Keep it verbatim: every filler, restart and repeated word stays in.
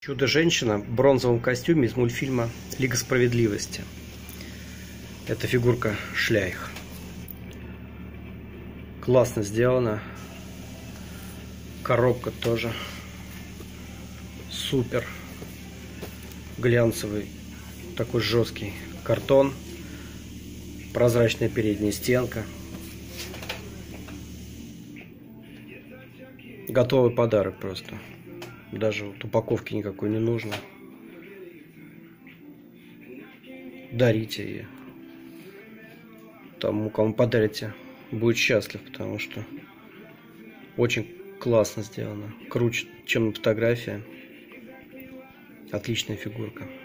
Чудо-женщина в бронзовом костюме из мультфильма «Лига справедливости». Это фигурка Шляйх. Классно сделана. Коробка тоже супер. Глянцевый, такой жесткий картон. Прозрачная передняя стенка. Готовый подарок просто. Даже вот упаковки никакой не нужно. Дарите ее. Тому, кому подарите, будет счастлив, потому что очень классно сделано. Круче, чем на фотографии. Отличная фигурка.